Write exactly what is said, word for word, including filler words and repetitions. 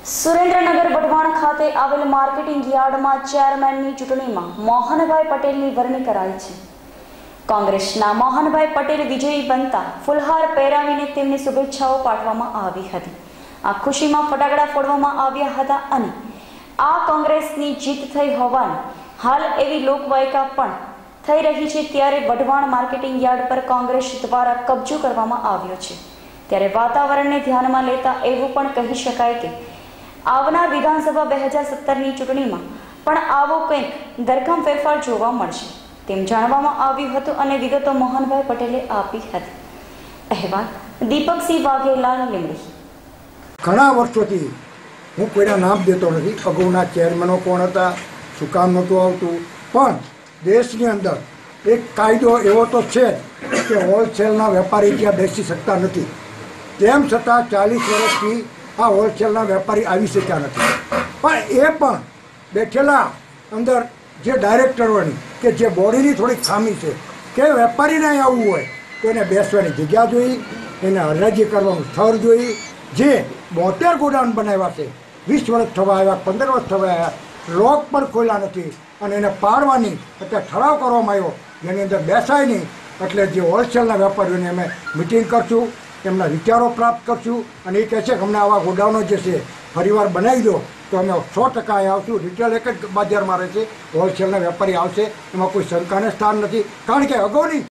સુરેન્દ્રનગર વઢવાણ ખાતે આવેલ માર્કેટિંગ યાર્ડમાં ચેરમેનની ચૂંટણીમાં મોહનભાઈ પટેલની વરણી કરાઈ છે। કોંગ્રેસના મોહનભાઈ પટેલ વિજયી બનતા ફુલહાર પહેરાવીને તેમને શુભેચ્છાઓ પાઠવવામાં આવી હતી। આ ખુશીમાં ફટાકડા ફોડવામાં આવ્યા હતા અને આ કોંગ્રેસની જીત થઈ હોવાની હાલ એવી લોકવાયકા પણ થઈ રહી છે। ત્યારે વઢવાણ માર્કેટિંગ યાર્ડ પર કોંગ્રેસ દ્વારા કબજો કરવામાં આવ્યો છે। ત્યારે વાતાવરણને ધ્યાનમાં લેતા એવું પણ કહી શકાય કે આવનાર વિધાનસભા બે હજાર સત્તરની ચૂંટણીમાં પણ આવો કંઈક ધરખમ ફેરફાર જોવા મળશે તેમ જાણવામાં આવ્યું હતું અને વિગતો મોહનભાઈ પટેલે આપી હતી। અહેવાલ દીપકસિંહ વાઘેલા લીમડી। ઘણા વર્ષોથી હું કોઈના નામ દેતો નથી, અગાઉના ચેરમેનો કોણ હતા, શું કામ નહોતું આવતું, પણ દેશની અંદર એક કાયદો એવો તો છે કે હોલસેલના વેપારી ત્યાં બેસી શકતા નથી। તેમ છતાં ચાલીસ વર્ષથી આ હોલસેલના વેપારી આવી શક્યા નથી। પણ એ પણ બેઠેલા અંદર જે ડાયરેક્ટરોની કે જે બોડીની થોડીક ખામી છે કે વેપારીને અહીં આવવું હોય તો એને બેસવાની જગ્યા જોઈ, એને હરાજી કરવાનું સ્થળ જોઈ। જે બોતેર ગોડાઉન બનાવ્યા છે, વીસ વર્ષ થવા આવ્યા, પંદર વર્ષ થવા આવ્યા, લોક પણ ખોલ્યા નથી અને એને પાડવાની એટલે ઠરાવ કરવામાં આવ્યો જેની અંદર બેસાય નહીં। એટલે જે હોલસેલના વેપારીઓને અમે મિટિંગ કરશું, એમના વિચારો પ્રાપ્ત કરશું અને એ કહે છે કે અમને આવા ગોડાઉનો જે છે ફરીવાર બનાવી દો તો અમે સો ટકા અહીં આવશું। રિટેલ એક જ બજારમાં રહે છે, હોલસેલના વેપારી આવશે, એમાં કોઈ શંકાને સ્થાન નથી, કારણ કે અગાઉની